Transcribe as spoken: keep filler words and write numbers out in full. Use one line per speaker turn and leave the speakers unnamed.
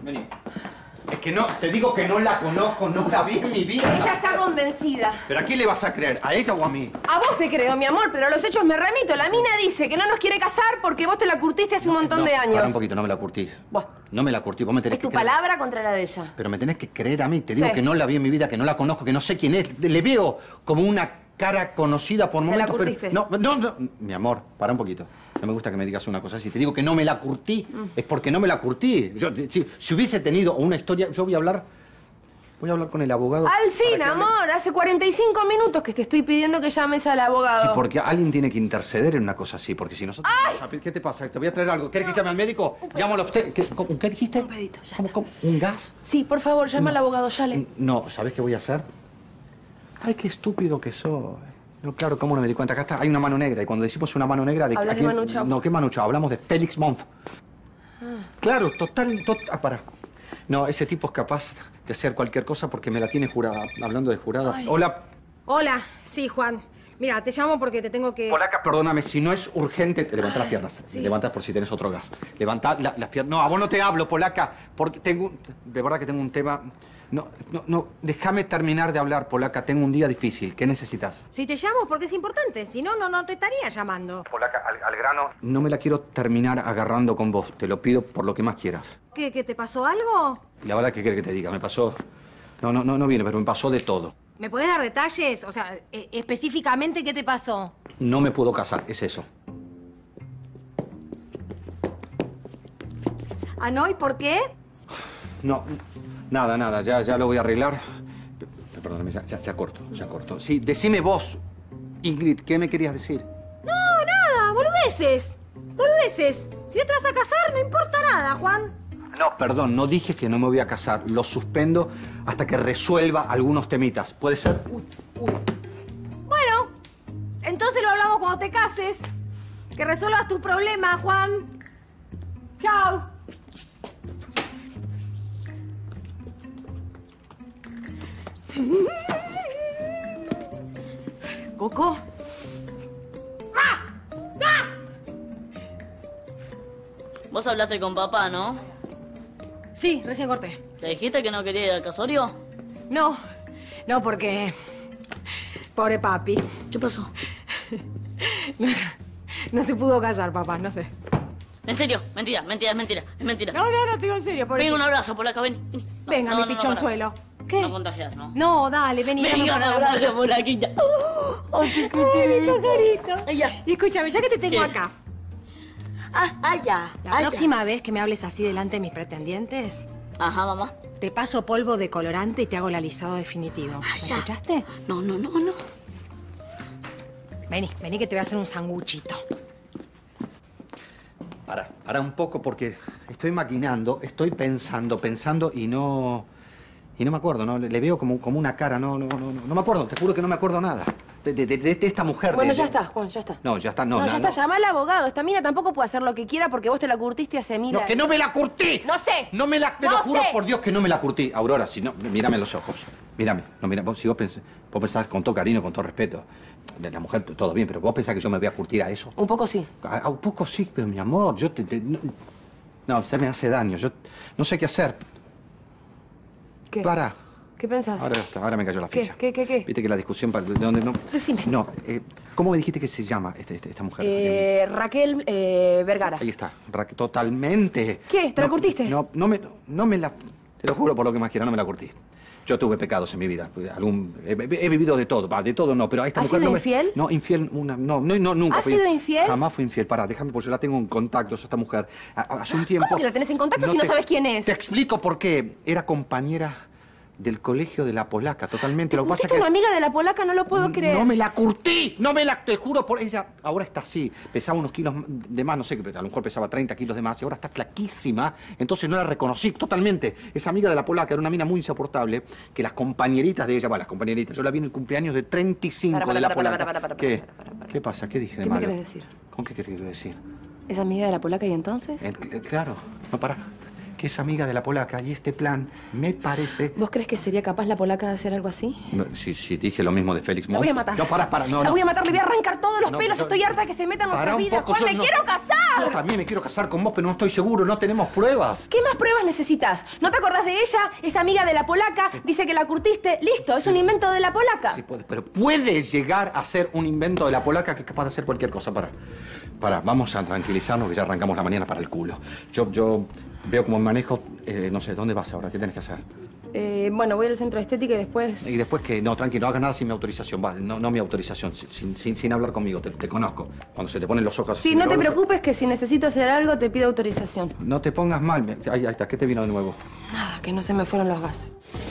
vení. Es que no, te digo que no la conozco, no la vi en mi vida.
Ella está convencida.
¿Pero a quién le vas a creer? ¿A ella o a mí?
A vos te creo, mi amor, pero a los hechos me remito. La mina dice que no nos quiere casar porque vos te la curtiste hace un montón
no,
de años.
Para un poquito, no me la curtís.
Buah.
No me la curtís, vos me tenés
Es
que
tu
creer.
palabra contra la de ella.
Pero me tenés que creer a mí. Te digo
Sí.
que no la vi en mi vida, que no la conozco, que no sé quién es. Le veo como una cara conocida por momentos.
¿Te la curtiste?
Pero... No, no, no. Mi amor, para un poquito. No me gusta que me digas una cosa así. Te digo que no me la curtí, mm. es porque no me la curtí. Yo, si, si hubiese tenido una historia, yo voy a hablar... Voy a hablar con el abogado.
Al fin, amor. Hace cuarenta y cinco minutos que te estoy pidiendo que llames al abogado.
Sí, porque alguien tiene que interceder en una cosa así, porque si nosotros...
¡Ay!
¿Qué te pasa? Te voy a traer algo. ¿Quieres que llame al médico? Llámalo a usted. ¿Qué, cómo, ¿Qué dijiste?
Un pedito, ya
¿Cómo,
está.
cómo? ¿Un gas?
Sí, por favor, llama
No.
al abogado, Yale.
No, ¿sabés qué voy a hacer? Ay, qué estúpido que soy. No, claro, ¿cómo no me di cuenta? Acá está, hay una mano negra. Y cuando decimos una mano negra... ¿De
¿Hablas de Manu Chao?
No, ¿qué Manu Chao? Hablamos de Félix Montt.
Ah.
Claro, total... Tot... Ah, pará. No, ese tipo es capaz de hacer cualquier cosa porque me la tiene jurada. Hablando de jurada.
Ay.
Hola.
Hola, sí, Juan. Mira, te llamo porque te tengo que...
Polaca, perdóname, si no es urgente... Te levantás las piernas.
Sí.
Levantás por si tenés otro gas. Levantá la- las piernas... No, a vos no te hablo, Polaca, porque tengo... un- De verdad que tengo un tema... No, no, no. Déjame terminar de hablar, Polaca. Tengo un día difícil. ¿Qué necesitas?
Si te llamo porque es importante, si no, no, no te estaría llamando.
Polaca, al, al grano. No me la quiero terminar agarrando con vos. Te lo pido por lo que más quieras.
¿Qué, qué te pasó algo?
Y la verdad, ¿qué quieres que te diga? Me pasó... No, no, no, no viene, pero me pasó de todo.
¿Me podés dar detalles? O sea, e- específicamente, ¿qué te pasó?
No me puedo casar, es eso.
¿Ah, no? ¿Y por qué?
No, nada, nada. Ya, ya lo voy a arreglar. P- Perdóname, ya, ya, ya corto, ya corto. Sí, decime vos, Ingrid, ¿qué me querías decir?
No, nada, boludeces. Boludeces. Si no te vas a casar, no importa nada, Juan.
No, perdón, no dije que no me voy a casar. Lo suspendo hasta que resuelva algunos temitas. ¿Puede ser? Uy, uy.
Bueno, entonces lo hablamos cuando te cases. Que resuelvas tus problemas, Juan. Chao. Coco.
Vos hablaste con papá, ¿no?
Sí, recién corté.
¿Le dijiste que no quería ir al casorio?
No, no porque... Pobre papi.
¿Qué pasó?
No, no se pudo casar, papá, no sé.
En serio, mentira, mentira, es mentira, es mentira.
No, no, no, te digo en serio, pobre.
Venga, un abrazo, Polaca, ven. vení. No,
Venga,
no,
mi
no, no,
pichonzuelo.
pará.
¿Qué?
No contagias, ¿no?
No, dale, vení.
Venga, un
dame
abrazo, Polaquita.
Ay, mi pajarito.
Ay, ya.
Y escúchame, ya que te tengo
¿Qué?
acá,
Ah, ah, ya.
la próxima vez que me hables así delante de mis pretendientes,
Ajá, mamá.
te paso polvo de colorante y te hago el alisado definitivo.
Ah,
¿Me
ya.
escuchaste?
No, no, no, no.
Vení, vení que te voy a hacer un sanguchito.
Para, para un poco porque estoy maquinando, estoy pensando, pensando y no... Y no me acuerdo, ¿no? Le, le veo como, como una cara, no, no, no, no, no me acuerdo, te juro que no me acuerdo nada. De, de, de, de esta mujer.
Bueno,
de-
ya
de-
está, Juan, ya está.
No, ya está, no.
No,
no,
ya
no.
está, llama al abogado. Esta mina tampoco puede hacer lo que quiera porque vos te la curtiste hace mil
No,
años.
que no me la curtí.
No sé.
No me la... Te
No
lo juro
sé.
por Dios que no me la curtí. Aurora, si no, mírame los ojos. Mírame. No, mira, vos, si vos pensás, vos pensás con todo cariño, con todo respeto, de la mujer todo bien, pero vos pensás que yo me voy a curtir a eso.
Un poco sí.
A, a un poco sí, pero mi amor, yo te... te- no, no, se me hace daño. Yo no sé qué hacer.
¿Qué?
Para.
¿Qué pensás?
Ahora está, ahora me cayó la
¿Qué?
ficha.
¿Qué, qué, qué?
Viste que la discusión para de dónde no.
Decime.
No, eh, ¿cómo me dijiste que se llama este- este- esta mujer?
Eh, Raquel eh, Vergara.
Ahí está, Raquel, totalmente.
¿Qué? ¿Te la
No,
curtiste?
No, no me, no me la. Te lo juro por lo que más quiera, no me la curtí. Yo tuve pecados en mi vida. Algún, he, he vivido de todo, va, de todo no, pero a esta
¿Has
mujer
sido
no me-
infiel?
No, infiel, una, no, no, no, nunca.
¿Has
fui-
sido infiel?
Jamás fui infiel. Pará, déjame, porque yo la tengo en contactos, esta mujer. A- a- Hace un tiempo.
¿Cómo que la tenés en contacto si no
te-
sabes quién es?
Te explico por qué. Era compañera del colegio de la Polaca, totalmente.
¿Te
Lo que pasa
curtiste
es que...
una amiga de la polaca? No lo puedo creer.
No me la curtí, no me la... Te juro por ella. Ahora está así. Pesaba unos kilos de más, no sé, a lo mejor pesaba treinta kilos de más y ahora está flaquísima. Entonces no la reconocí totalmente. Esa amiga de la polaca era una mina muy insoportable que las compañeritas de ella, bueno, las compañeritas, yo la vi en el cumpleaños de treinta y cinco
Para, para,
de la
para,
polaca.
para, para, para,
¿Qué?
para, para, para.
¿Qué pasa? ¿Qué dije de
¿Qué me
malo?
querés decir?
¿Con qué qué te quiero decir?
¿Es amiga de la polaca y entonces?
Eh, eh, claro, no para. que es amiga de la polaca y este plan me parece...
¿Vos crees que sería capaz la polaca de hacer algo así?
No, si, si dije lo mismo de Félix
La
Montt.
voy a matar.
No, para, para, no,
La
no.
voy a matar, le voy a arrancar todos los
No,
pelos.
yo-
Estoy harta de que se meta en
Pará
nuestra
un
vida.
poco,
Juan,
yo
me
no-
quiero
Yo
casar.
también me quiero casar con vos, pero no estoy seguro, no tenemos pruebas.
¿Qué más pruebas necesitas? ¿No te acordás de ella? Es amiga de la polaca, dice que la curtiste. Listo, es un invento de la polaca.
Sí, puede, pero puede llegar a ser un invento de la polaca que es capaz de hacer cualquier cosa. Para, para, vamos a tranquilizarnos que ya arrancamos la mañana para el culo. Yo, yo veo cómo manejo, eh, no sé, ¿dónde vas ahora? ¿Qué tenés que hacer?
Eh, bueno, voy al centro de estética y después...
Y después que, no, tranquilo, no hagas nada sin mi autorización. Va, no, no mi autorización, sin, sin, sin hablar conmigo, te, te conozco. Cuando se te ponen los ojos...
Sí,
así,
no te
me-
preocupes que si necesito hacer algo te pido autorización.
No te pongas mal. me- Ahí, ahí está, ¿qué te vino de nuevo?
Nada, que no se me fueron los gases.